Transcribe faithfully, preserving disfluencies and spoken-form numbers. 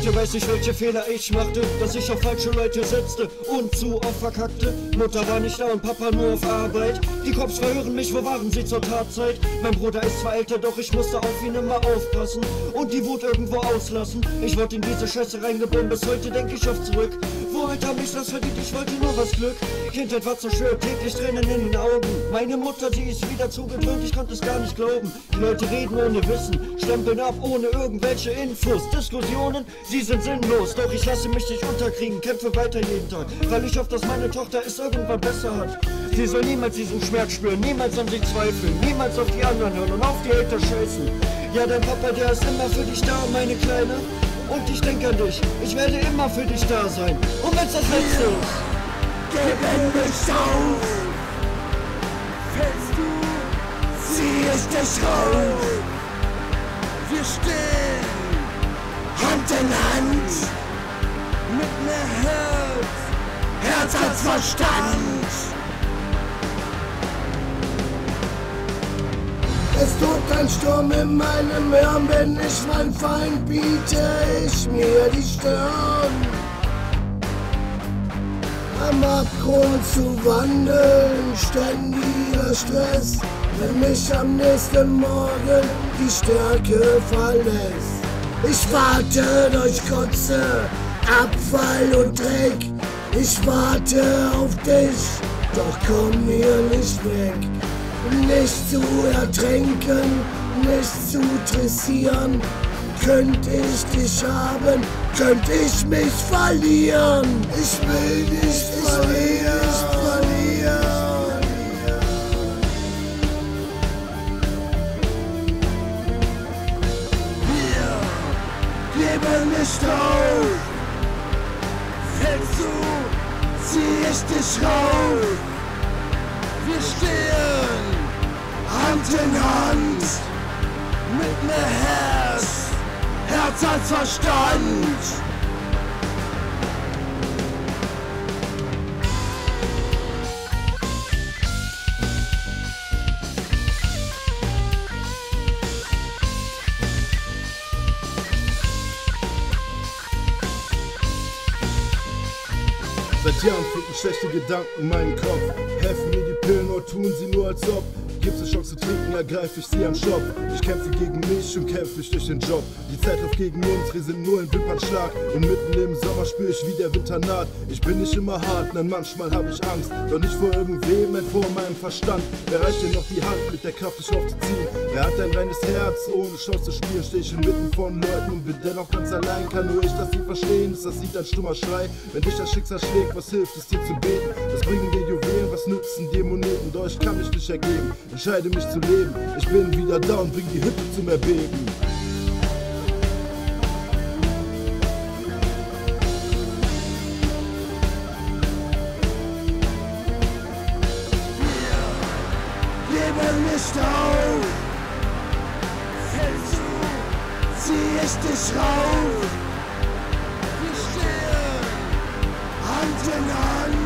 Heute weiß ich, welche Fehler ich machte, dass ich auf falsche Leute setzte und zu oft verkackte. Mutter war nicht da und Papa nur auf Arbeit. Die Cops verhören mich, wo waren sie zur Tatzeit? Mein Bruder ist zwar älter, doch ich musste auf ihn immer aufpassen und die Wut irgendwo auslassen. Ich wurde in diese Scheiße reingebunden, bis heute denk ich oft zurück. Womit hab ich das verdient? Ich wollte nur was Glück. Kindheit war zerstört, täglich Tränen in den Augen. Meine Mutter, sie ist wieder zugedröhnt, ich konnte es gar nicht glauben. Die Leute reden ohne Wissen, stempeln ab ohne irgendwelche Infos. Diskussionen, sie sind sinnlos, doch ich lasse mich nicht unterkriegen, kämpfe weiter jeden Tag, weil ich hoffe, dass meine Tochter es irgendwann besser hat. Sie soll niemals diesen Schmerz spüren, niemals an sich zweifeln, niemals auf die anderen hören und auf die Eltern scheißen. Ja, dein Papa, der ist immer für dich da, meine Kleine. Und ich denke an dich, ich werde immer für dich da sein. Und wenn's das Letzte ist, geben mich auf. Fällst du, zieh ich dich raus. Wir stehen Hand in Hand, mit mehr Herz, Herz als Verstand. Es tobt ein Sturm in meinem Hirn, bin ich mein Feind, biete ich mir die Stirn. Am Abgrund zu wandeln, ständiger Stress, wenn mich am nächsten Morgen die Stärke verlässt. Ich warte durch Kotze, Abfall und Dreck, ich warte auf dich, doch komm mir nicht weg. Nicht zu ertränken, nicht zu dressieren. Könnt ich dich haben, könnt ich mich verlieren. Ich will nicht verlieren. Wir geben nicht auf. Fällst du, zieh ich dich raus. Wir stehen Hand in Hand, mit mehr Herz, Herz als Verstand. Seit Jahren finden schlechte Gedanken meinen Kopf. Helfen mir die Pillen oder tun sie nur als ob. Gibt's eine Chance zu trinken, ergreife ich sie am Shop. Ich kämpfe gegen mich und kämpfe mich durch den Job. Die Zeit läuft gegen uns, wir sind nur ein Wimpernschlag. Und mitten im Sommer spür ich, wie der Winter naht. Ich bin nicht immer hart, denn manchmal hab ich Angst. Doch nicht vor irgendwem, denn vor meinem Verstand. Wer reicht dir noch die Hand mit der Kraft, dich aufzuziehen? Wer hat ein reines Herz, ohne Chance zu spielen? Steh ich inmitten von Leuten und bin dennoch ganz allein. Kann nur ich das Lied verstehen, ist das Lied ein stummer Schrei. Wenn dich das Schicksal schlägt, was hilft es dir zu beten? Das bringen dir Juwelen, was nützen dir Moneten? Doch ich kann mich nicht ergeben, entscheide mich zu leben. Ich bin wieder da und bring die Hütte zum Erbeben. Geben nicht auf. Fällst du, zieh ich dich raus. Wir stehen Hand in Hand.